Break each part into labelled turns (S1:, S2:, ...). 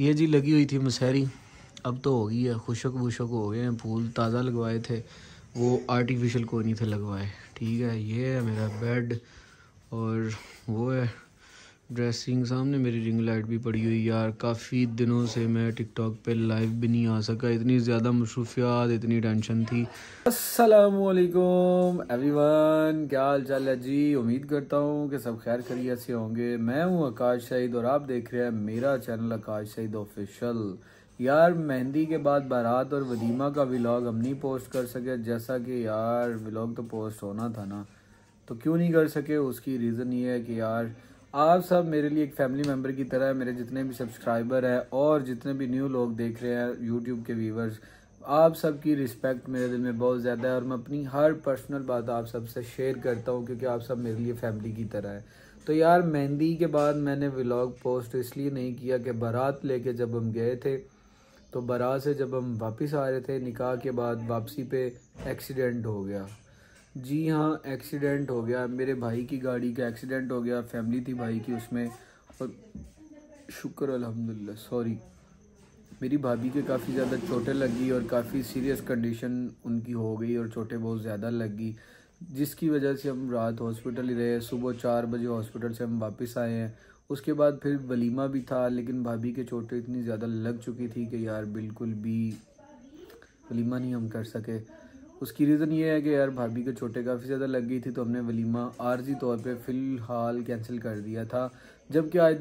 S1: ये जी लगी हुई थी मसहरी, अब तो हो गई है, खुशक वुशक हो गए हैं। फूल ताज़ा लगवाए थे, वो आर्टिफिशियल कोई नहीं थे लगवाए। ठीक है, ये है मेरा बेड और वो है ड्रेसिंग। सामने मेरी रिंग लाइट भी पड़ी हुई। यार काफ़ी दिनों से मैं टिकटॉक पे लाइव भी नहीं आ सका, इतनी ज़्यादा मसरूफियात, इतनी टेंशन थी। अस्सलामुअलैकुम एवरीवन, क्या हाल चाल है जी। उम्मीद करता हूँ कि सब खैर खैरियत से होंगे। मैं हूँ आकाश सईद और आप देख रहे हैं मेरा चैनल आकाश सईद ऑफिशियल। यार मेहंदी के बाद बारात और वलीमा का व्लॉग हम नहीं पोस्ट कर सके, जैसा कि यार व्लॉग तो पोस्ट होना था ना, तो क्यों नहीं कर सके। उसकी रीज़न ये है कि यार आप सब मेरे लिए एक फैमिली मेम्बर की तरह है। मेरे जितने भी सब्सक्राइबर हैं और जितने भी न्यू लोग देख रहे हैं यूट्यूब के व्यूवर्स, आप सबकी रिस्पेक्ट मेरे दिल में बहुत ज़्यादा है और मैं अपनी हर पर्सनल बात आप सबसे शेयर करता हूँ क्योंकि आप सब मेरे लिए फैमिली की तरह है। तो यार मेहंदी के बाद मैंने व्लॉग पोस्ट इसलिए नहीं किया कि बारात लेके जब हम गए थे, तो बारात से जब हम वापस आ रहे थे निकाह के बाद, वापसी पे एक्सीडेंट हो गया। जी हाँ, एक्सीडेंट हो गया। मेरे भाई की गाड़ी का एक्सीडेंट हो गया, फैमिली थी भाई की उसमें। और शुक्र अल्हम्दुलिल्लाह, सॉरी, मेरी भाभी के काफ़ी ज़्यादा चोटें लगी और काफ़ी सीरियस कंडीशन उनकी हो गई और चोटें बहुत ज़्यादा लगी, जिसकी वजह से हम रात हॉस्पिटल ही रहे। सुबह 4 बजे हॉस्पिटल से हम वापस आए हैं। उसके बाद फिर वलीमा भी था, लेकिन भाभी के चोटें इतनी ज़्यादा लग चुकी थी कि यार बिल्कुल भी वलीमा नहीं हम कर सके। उसकी रीज़न ये है कि यार भाभी के चोटें काफ़ी ज़्यादा लग गई थी, तो हमने वलीमा आर्जी तौर पे फ़िलहाल कैंसिल कर दिया था। जबकि आज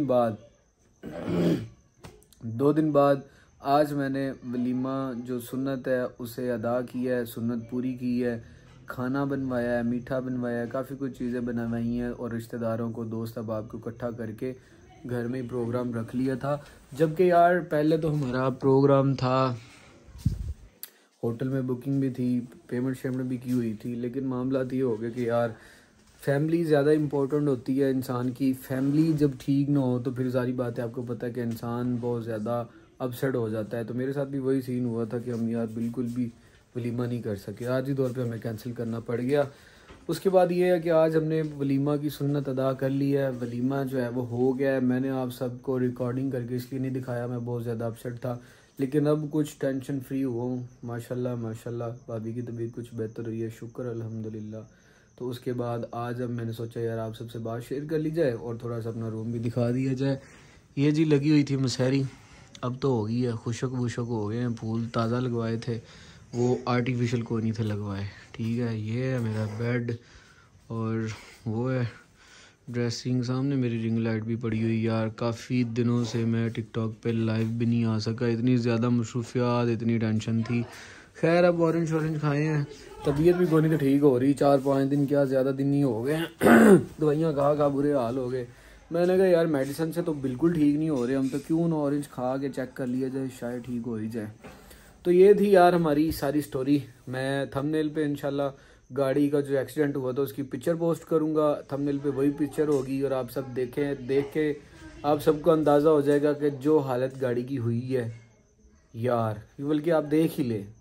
S1: 2 दिन बाद आज मैंने वलीमा जो सुन्नत है उसे अदा किया है, सुन्नत पूरी की है। खाना बनवाया है, मीठा बनवाया है, काफ़ी कुछ चीज़ें बनवाई हैं और रिश्तेदारों को, दोस्त अहबाब को इकट्ठा करके घर में ही प्रोग्राम रख लिया था। जबकि यार पहले तो हमारा प्रोग्राम था, होटल में बुकिंग भी थी, पेमेंट शेमेंट भी की हुई थी, लेकिन मामला तो ये हो गया कि यार फैमिली ज़्यादा इम्पोर्टेंट होती है इंसान की। फैमिली जब ठीक ना हो तो फिर सारी बात है, आपको पता है कि इंसान बहुत ज़्यादा अपसेट हो जाता है। तो मेरे साथ भी वही सीन हुआ था कि हम यार बिल्कुल भी वलीमा नहीं कर सके, आज ही तौर पे हमें कैंसिल करना पड़ गया। उसके बाद ये है कि आज हमने वलीमा की सुन्नत अदा कर ली है, वलीमा जो है वो हो गया है। मैंने आप सबको रिकॉर्डिंग करके इसलिए नहीं दिखाया, मैं बहुत ज़्यादा अपसेट था, लेकिन अब कुछ टेंशन फ्री हुआ हूँ। माशाल्लाह माशाल्लाह भाभी की तबीयत कुछ बेहतर हुई है, शुक्र अल्हम्दुलिल्लाह। तो उसके बाद आज अब मैंने सोचा यार आप सबसे बात शेयर कर ली जाए और थोड़ा सा अपना रूम भी दिखा दिया जाए। ये जी लगी हुई थी मसहरी, अब तो हो गई है, खुशक वुशक हो गए हैं। फूल ताज़ा लगवाए थे, वो आर्टिफिशियल कोई नहीं थे लगवाए। ठीक है, ये है मेरा बेड और वो है ड्रेसिंग। सामने मेरी रिंग लाइट भी पड़ी हुई। यार काफ़ी दिनों से मैं टिकटॉक पे लाइव भी नहीं आ सका, इतनी ज़्यादा मसरूफियात, इतनी टेंशन थी। खैर अब ऑरेंज ऑरेंज खाए हैं, तबीयत भी कोई नहीं तो ठीक हो रही। 4-5 दिन, क्या ज़्यादा दिन नहीं हो गए हैं दवाइयाँ खा बुरे हाल हो गए। मैंने कहा यार मेडिसिन से तो बिल्कुल ठीक नहीं हो रहे हम, तो क्यों ना ऑरेंज खा के चेक कर लिया जाए, शायद ठीक हो ही जाए। तो ये थी यार हमारी सारी स्टोरी। मैं थंबनेल पे इंशाल्लाह गाड़ी का जो एक्सीडेंट हुआ था उसकी पिक्चर पोस्ट करूँगा, थंबनेल पे वही पिक्चर होगी और आप सब देख के आप सबको अंदाज़ा हो जाएगा कि जो हालत गाड़ी की हुई है यार, बल्कि आप देख ही ले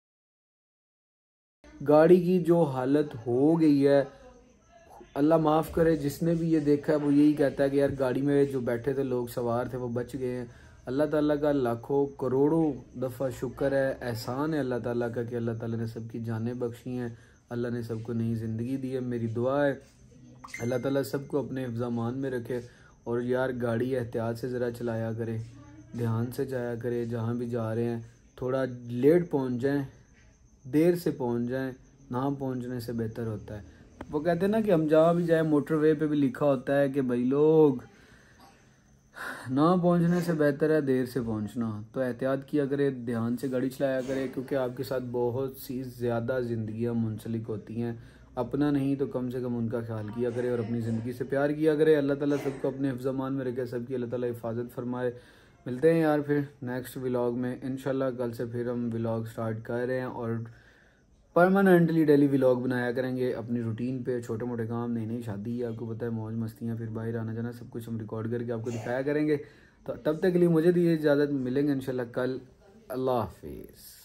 S1: गाड़ी की जो हालत हो गई है। अल्लाह माफ़ करे, जिसने भी ये देखा है वो यही कहता है कि यार गाड़ी में जो बैठे थे लोग सवार थे वो बच गए हैं। अल्लाह ताला का लाखों करोड़ों दफ़ा शुक्र है, एहसान है अल्लाह ताला का कि अल्लाह ताला ने सबकी जानें बख्शी हैं, अल्लाह ने सबको नई ज़िंदगी दी है। मेरी दुआ है अल्लाह ताला सबको अपने हिफ्ज़-ए-मान में रखे। और यार गाड़ी एहतियात से ज़रा चलाया करें, ध्यान से जाया करें, जहाँ भी जा रहे हैं थोड़ा लेट पहुँच जाएँ, देर से पहुँच जाएँ, ना पहुँचने से बेहतर होता है। वो कहते हैं ना कि हम जहाँ भी जाए मोटरवे पे भी लिखा होता है कि भाई लोग ना पहुँचने से बेहतर है देर से पहुँचना। तो एहतियात किया करें, ध्यान से गाड़ी चलाया करें, क्योंकि आपके साथ बहुत सी ज़्यादा ज़िंदगियाँ मुंसलिक होती हैं। अपना नहीं तो कम से कम उनका ख्याल किया करें और अपनी ज़िंदगी से प्यार किया करें। अल्लाह ताला सबको अपने हिफ्ज़-ए-मान में रखे, सबकी अल्लाह ताला हिफाजत फरमाए। मिलते हैं यार फिर नेक्स्ट व्लॉग में इंशाल्लाह। कल से फिर हम व्लॉग स्टार्ट कर रहे हैं और परमानेंटली डेली व्लॉग बनाया करेंगे अपनी रूटीन पे। छोटे मोटे काम, नई नई शादी है, आपको पता है, मौज मस्तियाँ, फिर बाहर आना जाना, सब कुछ हम रिकॉर्ड करके आपको दिखाया करेंगे। तो तब तक के लिए मुझे दी इजाज़त, मिलेंगे इंशाल्लाह कल। अल्लाह हाफिज़।